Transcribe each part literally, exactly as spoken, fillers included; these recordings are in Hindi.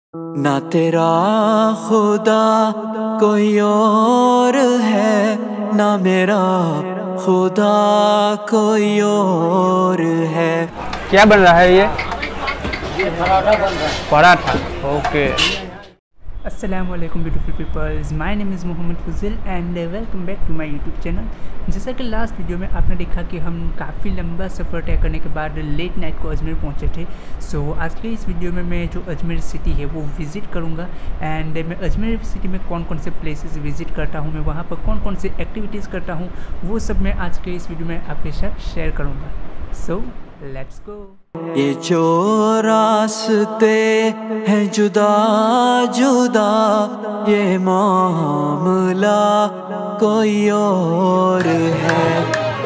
ना तेरा खुदा कोई और है, ना मेरा खुदा कोई और है। क्या बन रहा है ये? ये पराठा बन रहा है। पराठा, ओके। अस्सलाम वालेकुम beautiful peoples, my name is Mohammed Fujil and welcome back to my YouTube channel. जैसा कि लास्ट वीडियो में आपने देखा कि हम काफ़ी लंबा सफ़र तय करने के बाद लेट नाइट को अजमेर पहुंचे थे। सो so, आज के इस वीडियो में मैं जो अजमेर सिटी है वो विज़िट करूंगा एंड मैं अजमेर सिटी में कौन कौन से प्लेसेस विज़िट करता हूं, मैं वहां पर कौन कौन से एक्टिविटीज़ करता हूं, वो सब मैं आज के इस वीडियो में आपके साथ शेयर करूँगा। So let's go. ये जो रास्ते हैं जुदा जुदा, ये मामला कोई और है।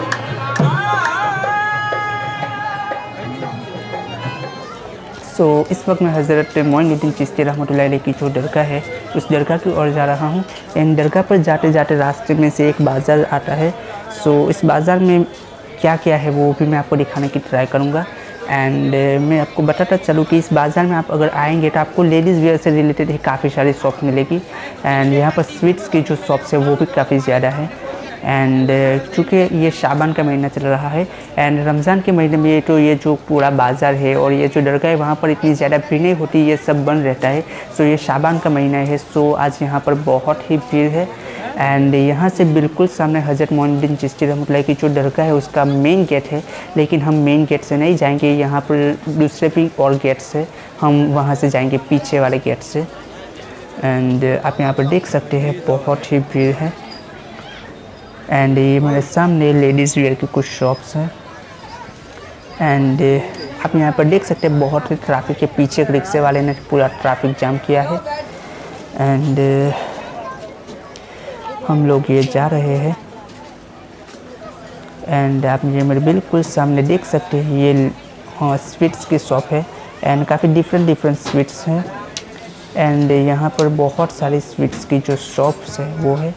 सो so, इस वक्त मैं हज़रत मोइनुद्दीन चिश्ती रहमतुल्लाह अलैह की जो दरगाह है उस दरगाह की ओर जा रहा हूँ एंड दरगाह पर जाते जाते रास्ते में से एक बाज़ार आता है। सो so, इस बाज़ार में क्या क्या है वो भी मैं आपको दिखाने की ट्राई करूँगा एंड uh, मैं आपको बताता चलूँ कि इस बाज़ार में आप अगर आएंगे तो आपको लेडीज़ वेयर से रिलेटेड ही काफ़ी सारी शॉप मिलेगी एंड यहाँ पर स्वीट्स की जो शॉप्स है वो भी काफ़ी ज़्यादा है एंड uh, चूँकि ये शाबान का महीना चल रहा है एंड रमज़ान के महीने में ये तो ये जो पूरा बाज़ार है और ये जो दरगाह है वहाँ पर इतनी ज़्यादा भीड़ नहीं होती, ये सब बंद रहता है। सो ये शाबान का महीना है, सो आज यहाँ पर बहुत ही भीड़ है एंड यहाँ से बिल्कुल सामने हज़रत मोइनुद्दीन चिश्ती रहमतुल्लाह की जो दरगाह है उसका मेन गेट है, लेकिन हम मेन गेट से नहीं जाएंगे, यहाँ पर दूसरे भी और गेट्स है, हम वहाँ से जाएंगे पीछे वाले गेट से। एंड आप यहाँ पर देख सकते हैं बहुत ही भीड़ है एंड ये मेरे सामने लेडीज़ वेयर की कुछ शॉप्स हैं एंड आप यहाँ पर देख सकते हैं बहुत ही ट्रैफिक के पीछे एक रिक्शे वाले ने पूरा ट्रैफिक जाम किया है एंड हम लोग ये जा रहे हैं एंड आप ये मेरे बिल्कुल सामने देख सकते हैं ये हाँ स्वीट्स की शॉप है एंड काफ़ी डिफरेंट डिफरेंट स्वीट्स हैं एंड यहाँ पर बहुत सारी स्वीट्स की जो शॉप्स है वो है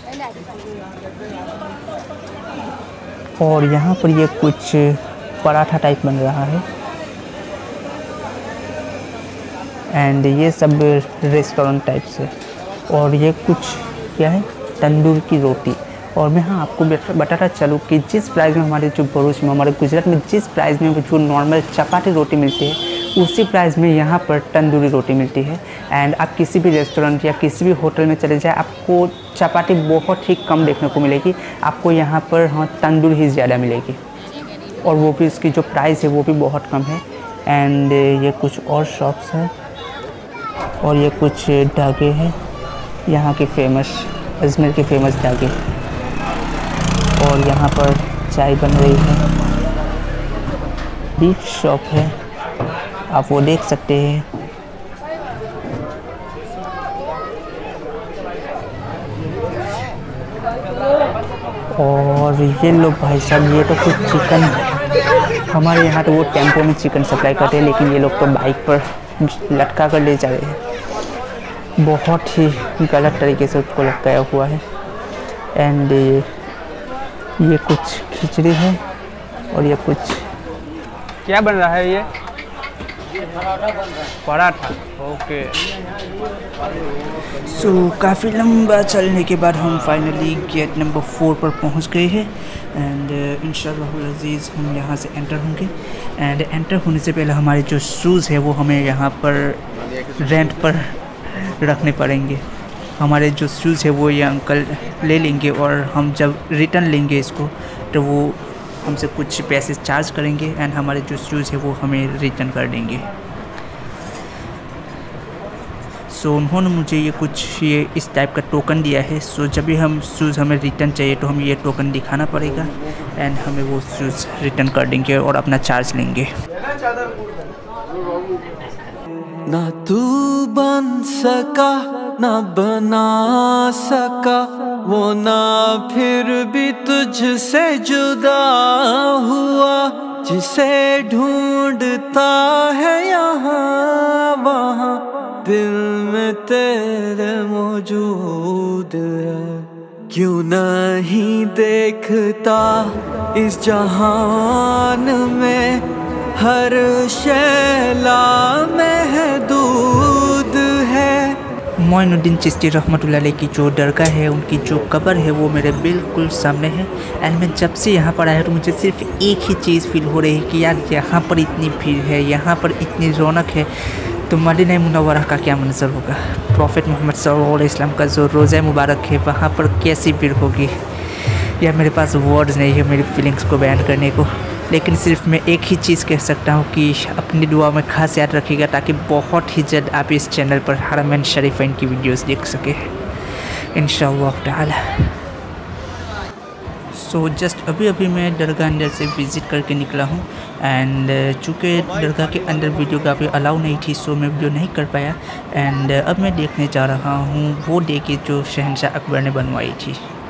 और यहाँ पर ये कुछ पराठा टाइप बन रहा है एंड ये सब रेस्टोरेंट टाइप से और ये कुछ क्या है तंदूर की रोटी। और मैं हाँ आपको बताता चलूँ कि जिस प्राइस में हमारे जो भरूच में हमारे गुजरात में जिस प्राइस में जो नॉर्मल चपाती रोटी मिलती है उसी प्राइस में यहाँ पर तंदूरी रोटी मिलती है एंड आप किसी भी रेस्टोरेंट या किसी भी होटल में चले जाए आपको चपाती बहुत ही कम देखने को मिलेगी, आपको यहाँ पर हाँ तंदूर ही ज़्यादा मिलेगी और वो भी इसकी जो प्राइस है वो भी बहुत कम है। एंड ये कुछ और शॉप्स हैं और ये कुछ ढागे हैं यहाँ के फेमस, अजमेर के फेमस ढागे और यहाँ पर चाय बन रही है, बीफ शॉप है आप वो देख सकते हैं और ये लोग भाई साहब ये तो कुछ चिकन, हमारे यहाँ तो वो टेम्पो में चिकन सप्लाई करते हैं लेकिन ये लोग तो बाइक पर लटका कर ले जा रहे हैं, बहुत ही गलत तरीके से उसको लटकाया हुआ है एंड ये कुछ खिचड़ी है और ये कुछ क्या बन रहा है ये? ये पराठा बन रहा है। पराठा, ओके। सो so, काफ़ी लंबा चलने के बाद हम फाइनली गेट नंबर फोर पर पहुंच गए हैं एंड इंशाअल्लाह अज़ीज़ हम यहां से एंटर होंगे एंड एंटर होने से पहले हमारे जो शूज़ है वो हमें यहां पर रेंट पर रखने पड़ेंगे। हमारे जो शूज़ है वो ये अंकल ले लेंगे और हम जब रिटर्न लेंगे इसको तो वो हमसे कुछ पैसे चार्ज करेंगे एंड हमारे जो शूज़ है वो हमें रिटर्न कर देंगे। सो so, उन्होंने मुझे ये कुछ ये इस टाइप का टोकन दिया है। सो so, जब भी हम शूज़ हमें रिटर्न चाहिए तो हमें ये टोकन दिखाना पड़ेगा एंड हमें वो शूज़ रिटर्न कर देंगे और अपना चार्ज लेंगे। ना तू बन सका ना बना सका वो, ना फिर भी तुझसे जुदा हुआ, जिसे ढूंढता है यहाँ वहाँ दिल में तेरे मौजूद है। क्यों नहीं देखता इस जहान में हर शैला महदूद है। मोइनुद्दीन चिश्ती रहमतुल्लाह अलैह की जो दरगाह है, उनकी जो कब्र है वो मेरे बिल्कुल सामने है। एंड मैं जब से यहाँ पर आया तो मुझे सिर्फ एक ही चीज़ फील हो रही है कि यार यहाँ पर इतनी भीड़ है, यहाँ पर इतनी रौनक है, तो मदीना मुनव्वरा का क्या मंजर होगा। प्रॉफेट मोहम्मद सल्लल्लाहु अलैहि वसल्लम का जो रोज़ा मुबारक है वहाँ पर कैसी भीड़ होगी, यार मेरे पास वर्ड्स नहीं है मेरी फीलिंग्स को बयान करने को। लेकिन सिर्फ मैं एक ही चीज़ कह सकता हूँ कि अपनी दुआ में खास याद रखिएगा, ताकि बहुत ही जल्द आप इस चैनल पर हरमैन शरीफैन की वीडियोस देख सके इंशाअल्लाह ताला। सो जस्ट अभी अभी मैं दरगाह अंदर से विज़िट करके निकला हूँ। एंड चूँकि दरगाह के अंदर वीडियोग्राफी अलाउ नहीं थी, सो मैं वीडियो नहीं कर पाया। एंड अब मैं देखने जा रहा हूँ वो डेके जो शहंशाह अकबर ने बनवाई थी।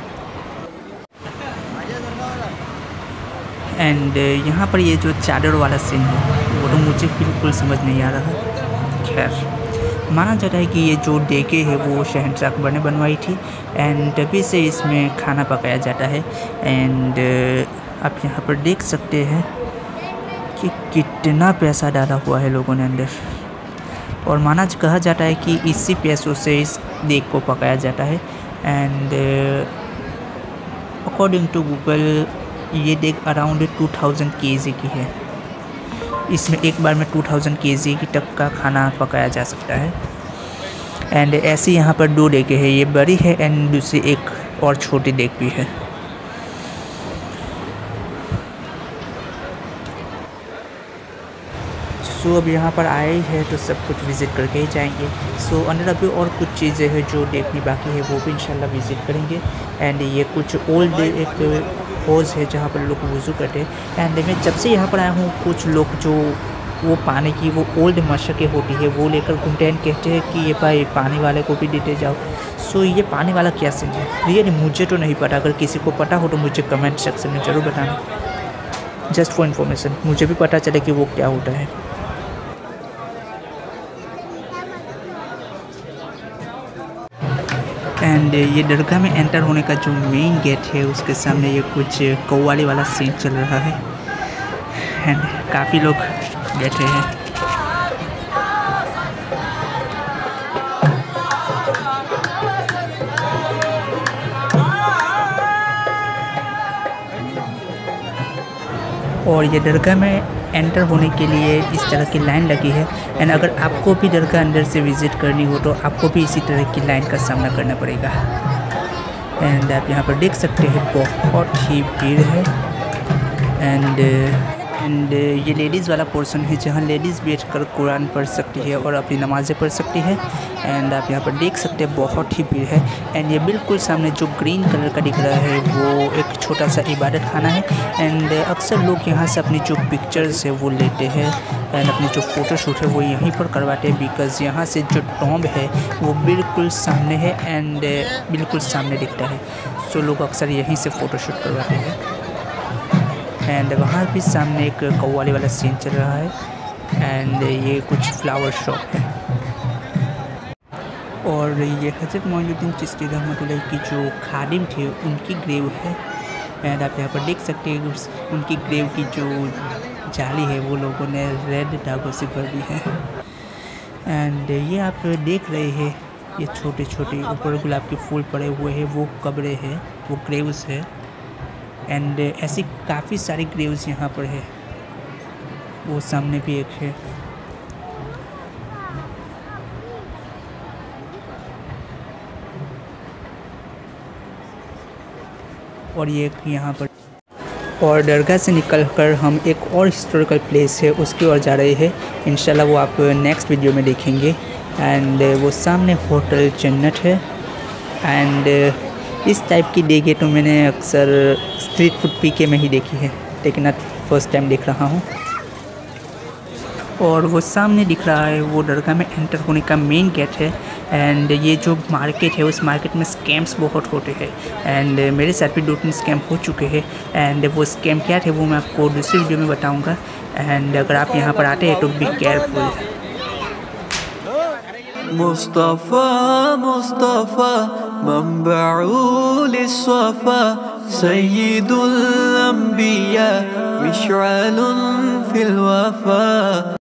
एंड यहाँ पर ये जो चादर वाला सीन है वो तो मुझे बिल्कुल समझ नहीं आ रहा। खैर, माना जाता है कि ये जो डेके है वो शहंशाह अकबर ने बनवाई थी एंड तभी से इसमें खाना पकाया जाता है। एंड आप यहाँ पर देख सकते हैं कि कितना पैसा डाला हुआ है लोगों ने अंदर, और माना कहा जाता है कि इसी पैसों से इस देग को पकाया जाता है। एंड अकॉर्डिंग टू गूगल ये देग अराउंड टू थाउजेंड के जी की है। इसमें एक बार में टू थाउजेंड के जी की तक का खाना पकाया जा सकता है। एंड ऐसे यहाँ पर दो देगे हैं, ये बड़ी है एंड दूसरी एक और छोटी देग भी है। सो so, अब यहाँ पर आए हैं तो सब कुछ विज़िट करके ही जाएंगे। सो so, अंदर अभी और कुछ चीज़ें हैं जो देखनी बाकी है, वो भी इंशाल्लाह विज़िट करेंगे। एंड ये कुछ ओल्ड एक हौज़ है जहाँ पर लोग वज़ू करते हैं। एंड मैं जब से यहाँ पर आया हूँ कुछ लोग जो वो पानी की वो ओल्ड मशकें होती है वो लेकर घूमते हैं, कहते हैं कि ये भाई पानी वाले को भी देते जाओ। सो so, ये पानी वाला क्या सीन है रियली मुझे तो नहीं पता। अगर किसी को पता हो तो मुझे कमेंट सेक्शन में ज़रूर बताना, जस्ट फॉर इन्फॉर्मेशन, मुझे भी पता चले कि वो क्या होता है। एंड ये दरगाह में एंटर होने का जो मेन गेट है उसके सामने ये कुछ कव्वाली वाला सीन चल रहा है एंड काफ़ी लोग बैठे हैं। और ये दरगाह में एंटर होने के लिए इस तरह की लाइन लगी है। एंड अगर आपको भी दरगाह अंदर से विज़िट करनी हो तो आपको भी इसी तरह की लाइन का सामना करना पड़ेगा। एंड आप यहाँ पर देख सकते हैं बहुत ही भीड़ है। एंड एंड ये लेडीज़ वाला पोर्शन है जहाँ लेडीज़ बैठकर कुरान पढ़ सकती है और अपनी नमाज़ें पढ़ सकती है। एंड आप यहाँ पर देख सकते हैं बहुत ही भीड़ है। एंड ये बिल्कुल सामने जो ग्रीन कलर का दिख रहा है वो एक छोटा सा इबादत खाना है। एंड अक्सर लोग यहाँ से अपनी जो पिक्चर्स है वो लेते हैं एंड अपनी जो फ़ोटोशूट है वो यहीं पर करवाते हैं, बिकॉज़ यहाँ से जो टॉम्ब है वो बिल्कुल सामने है एंड बिल्कुल सामने दिखता है। सो लोग अक्सर यहीं से फ़ोटोशूट करवाते हैं। एंड वहाँ भी सामने एक कव्वाली वाला सीन चल रहा है एंड ये कुछ फ्लावर शॉप है। और ये हज़रत मोइनुद्दीन चिश्ती रहमतुल्लाह की जो खादिम थे उनकी ग्रेव है। एंड आप यहाँ पर देख सकते हैं उनकी ग्रेव की जो जाली है वो लोगों ने रेड धागों से भर दी है। एंड ये आप देख रहे हैं ये छोटे छोटे ऊपर गुलाब के फूल पड़े हुए हैं, वो कब्रें हैं, वो ग्रेव्स है। एंड ऐसी काफ़ी सारी ग्रेव्स यहाँ पर है, वो सामने भी एक है। और ये यहाँ पर और दरगाह से निकलकर हम एक और हिस्टोरिकल प्लेस है उसकी ओर जा रहे हैं। इंशाल्लाह वो आप नेक्स्ट वीडियो में देखेंगे। एंड वो सामने होटल जन्नत है। एंड इस टाइप की देगे तो मैंने अक्सर स्ट्रीट फूड पीके में ही देखी है, लेकिन आज फर्स्ट टाइम देख रहा हूँ। और वो सामने दिख रहा है वो दरगाह में एंटर होने का मेन गेट है। एंड ये जो मार्केट है उस मार्केट में स्कैम्स बहुत होते हैं एंड मेरे साथ भी दो तीन स्कैम हो चुके हैं। एंड वो स्कैम क्या थे वो मैं आपको दूसरी वीडियो में बताऊंगा। एंड अगर आप यहाँ पर आते हैं तो बी केयरफुल। मुस्तफ़ा मुस्तफ़ा मंबउल सफ़ा सय्यिदुल अंबिया मिशअलुन फिल वफ़ा।